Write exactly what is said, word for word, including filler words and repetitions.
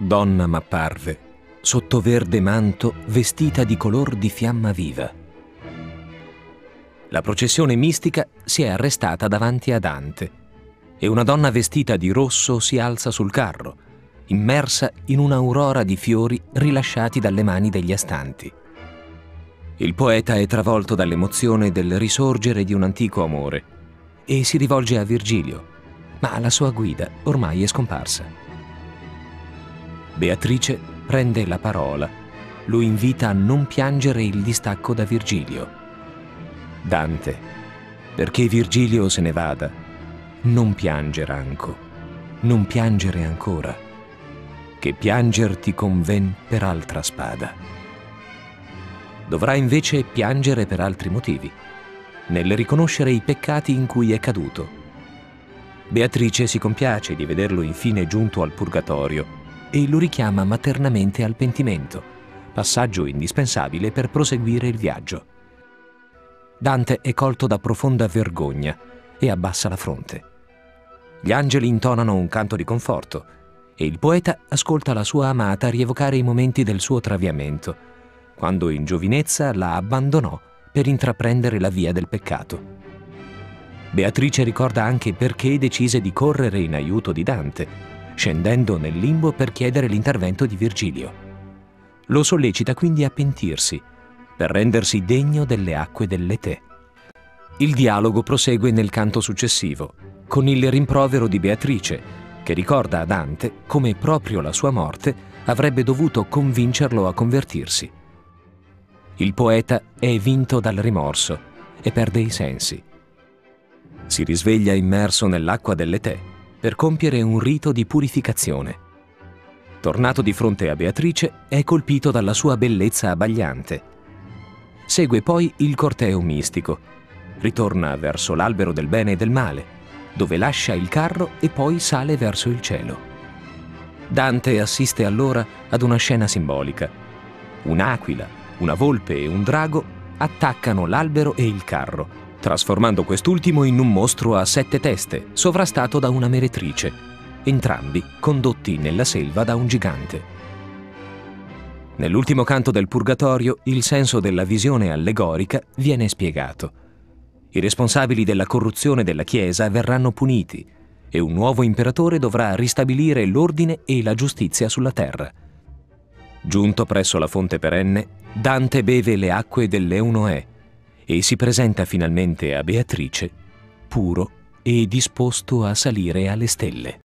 Donna m'apparve, sotto verde manto, vestita di color di fiamma viva. La processione mistica si è arrestata davanti a Dante e una donna vestita di rosso si alza sul carro, immersa in un'aurora di fiori rilasciati dalle mani degli astanti. Il poeta è travolto dall'emozione del risorgere di un antico amore e si rivolge a Virgilio, ma la sua guida ormai è scomparsa. Beatrice prende la parola, lo invita a non piangere il distacco da Virgilio. Dante, perché Virgilio se ne vada, non piangere anco, non piangere ancora, che pianger ti conven per altra spada. Dovrà invece piangere per altri motivi, nel riconoscere i peccati in cui è caduto. Beatrice si compiace di vederlo infine giunto al purgatorio e lo richiama maternamente al pentimento, passaggio indispensabile per proseguire il viaggio. Dante è colto da profonda vergogna e abbassa la fronte. Gli angeli intonano un canto di conforto e il poeta ascolta la sua amata rievocare i momenti del suo traviamento, quando in giovinezza la abbandonò per intraprendere la via del peccato. Beatrice ricorda anche perché decise di correre in aiuto di Dante, scendendo nel limbo per chiedere l'intervento di Virgilio. Lo sollecita quindi a pentirsi, per rendersi degno delle acque dell'Etè. Il dialogo prosegue nel canto successivo, con il rimprovero di Beatrice, che ricorda a Dante come proprio la sua morte avrebbe dovuto convincerlo a convertirsi. Il poeta è vinto dal rimorso e perde i sensi. Si risveglia immerso nell'acqua dell'Etè per compiere un rito di purificazione. Tornato di fronte a Beatrice, è colpito dalla sua bellezza abbagliante. Segue poi il corteo mistico. Ritorna verso l'albero del bene e del male, dove lascia il carro e poi sale verso il cielo. Dante assiste allora ad una scena simbolica. Un'aquila, una volpe e un drago attaccano l'albero e il carro, trasformando quest'ultimo in un mostro a sette teste, sovrastato da una meretrice, entrambi condotti nella selva da un gigante. Nell'ultimo canto del Purgatorio, il senso della visione allegorica viene spiegato. I responsabili della corruzione della Chiesa verranno puniti e un nuovo imperatore dovrà ristabilire l'ordine e la giustizia sulla terra. Giunto presso la fonte perenne, Dante beve le acque dell'Eunoè e si presenta finalmente a Beatrice, puro e disposto a salire alle stelle.